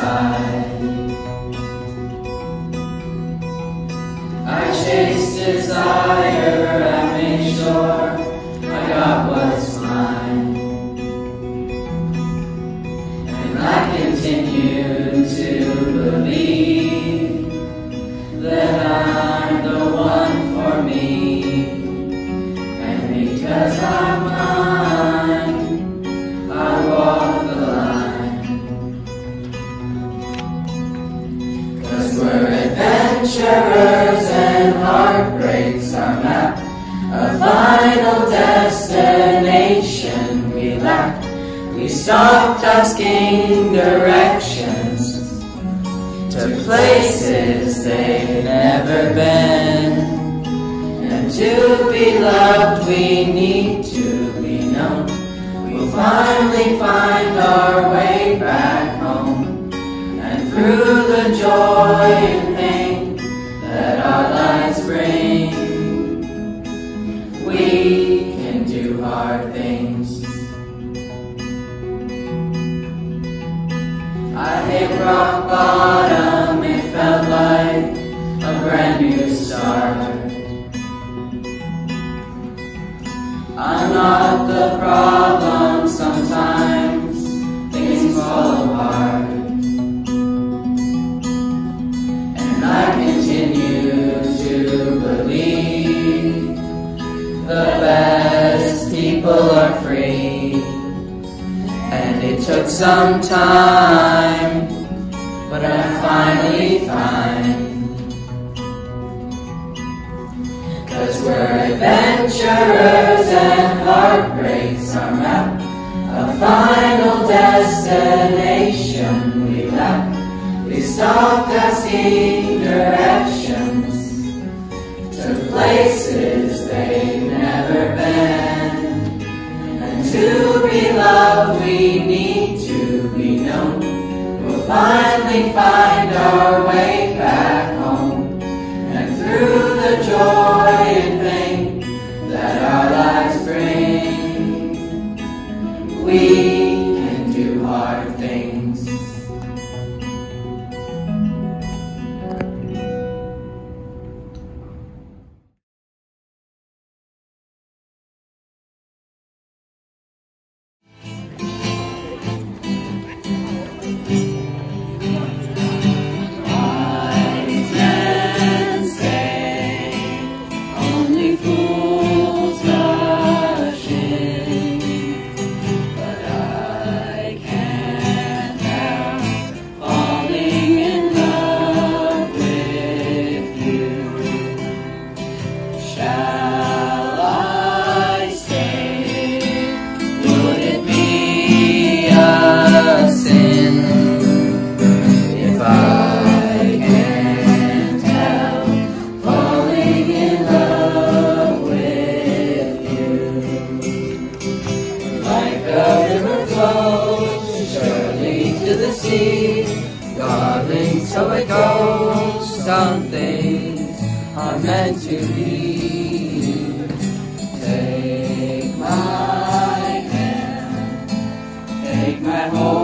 side. I chased desire, I made sure I got what's mine. And I continue to believe that I'm the one for me. And because I'm mine, I walk the line. 'Cause we're adventurers and heartbreaks are map, a final destination we lack. We stopped asking directions to places they've never been. And to be loved we need to be known. We'll finally find our way back home. And through the joy and pain that our lives bring, we can do hard things. I hit rock bottom, it felt like a brand new start. I'm not the problem, sometimes things fall apart. And I continue to believe the best people are free. And it took some time, but I'm finally fine. 'Cause we're adventurers and heartbreaks are map, a final destination we lack. We stopped asking directions to places they've never been. And to be loved we need to be known. We'll finally find our way back home. And through the joy and pain that our lives bring, we can do hard things. So it goes, some things are meant to be. Take my hand, take my whole